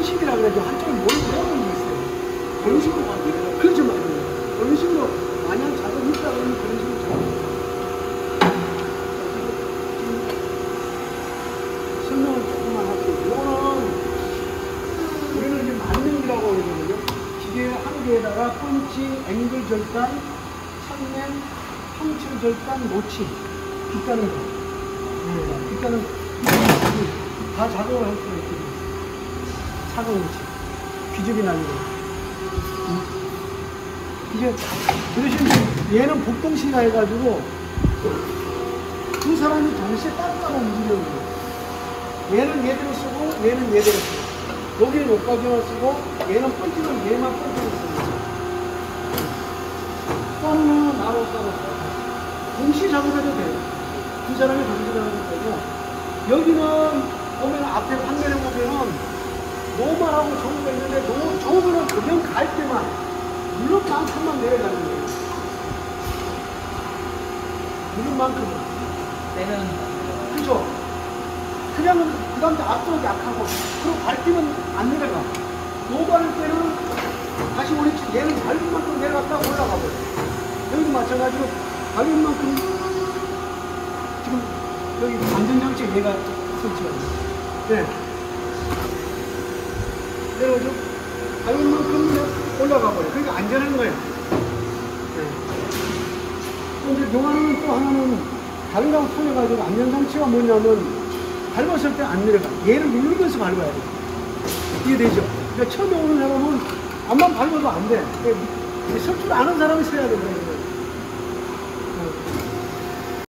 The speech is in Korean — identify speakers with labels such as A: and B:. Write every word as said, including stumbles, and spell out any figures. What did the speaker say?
A: 원식이라 그래도 한쪽에 뭘 모으는 게 있어요. 그런 식으로 만들어요. 그렇죠, 맞아요. 그런 식으로 마냥 작업이 있다 그러면 그런 식으로 작업해요. 설명을 조금만 할게요. 이거는 우리는 이제 만능이라고 그러거든요. 기계 한 개에다가 펀치, 앵글 절단, 창맨, 평칠 절단, 노치, 빗가는 거. 네, 빗가는 다 작업을 할 수가 있거든요. 차가운지 귀접이 나는 거. 응? 이제 그 대신 얘는 복동시가 해가지고 두 사람이 동시에 따로따로 움직이는 거예요. 얘는 얘대로 쓰고 얘는 얘대로 쓰고 여기는 여기까지만 쓰고 얘는 펀치는 얘만 펀치를 쓰고 따로는 나로 따로 동시 작업해도 돼요. 두 사람이 동시 작업해도 되고 여기는 보면 앞에 판넬에 보면은 노멀하고 저우가 있는데 노, 저우는 그냥 갈 때만 누른만큼만 내려가는 거예요. 누른만큼만
B: 때는
A: 그죠? 그냥은 그 다음에 앞쪽이 약하고 그리고 갈 때는 안 내려가. 노멀할 때는 다시 우리 얘는 밟은 만큼 내려갔다 올라가 버려. 여기도 마찬가지로 밟은 만큼 지금 여기 안전장치에 얘가 설치가 있어요. 네. 내려오죠? 밟은 만큼 올라가 버려. 그러니까 안전한 거예요. 네. 근데 용화는 또 하나는 다른 거하고 통해가지고 안전장치가 뭐냐면 밟았을 때 안 내려가. 얘를 누르면서 밟아야 돼. 이해되죠? 그러니까 처음에 오는 사람은 앞만 밟아도 안 돼. 설 줄 아는 사람이 서야 돼.